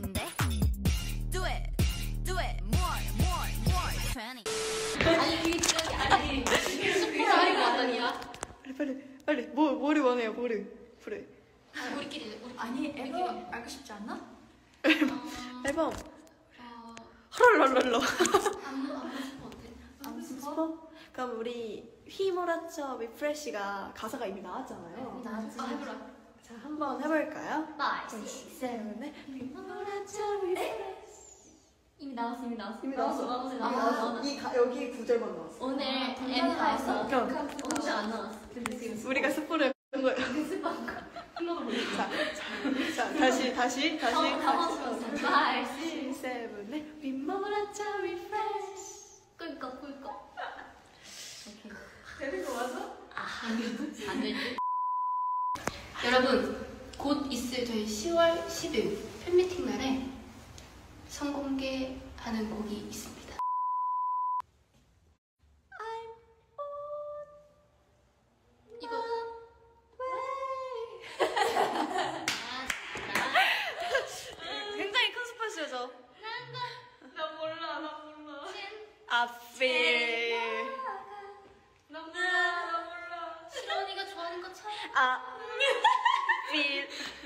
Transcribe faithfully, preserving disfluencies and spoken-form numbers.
느낌인데. Do it, do it, more, more, more. twenty. 아니 그게 지금 아니 슈퍼 아닌 거 같다니야. 빨리 빨리 빨리 뭐 뭐를 원해요 뭐를 그래. 아, 우리끼리 우리 아니 우리끼리. 앨범 알고 싶지 않나? 앨범 어, 헐랄랄라. 안무 안무 슈퍼 어때? 안무 스포? 그럼 우리 휘몰아쳐 리프레시가 가사가 이미 나왔잖아요. 나왔지. 아 해보라. 자 한번 해볼까요? five, six, seven. 네. 휘몰아쳐 리프레시. 이미 나왔어 이미 나왔어. 이미 나왔어. 나왔어 이미 나왔어. 나왔어. 나왔어. 이 가, 여기 구절만 나왔어. 오늘 던져서 엠파에서 나왔어. 오늘 안 나왔어. 근데 지금 우리가 스포를 한 거예요. 스파인 거. 플로도 몰라. 자, 자, 자 다시 다시 다시. 당황스러웠어. five, six. seven, 네. 휘몰아쳐 리프레시. 꿀꺽 꿀꺽. 오케이. 되는 거 맞아? 아, 안 되지. 여러분, 곧 있을 저희 시월 십일 팬미팅 날에 선공개하는 곡이 있습니다. 이거 굉장히 큰 스포츠죠. 나 몰라, 나 몰라. I feel. 나 몰라, 나 몰라. 시원이가 좋아하는 거 참. I feel.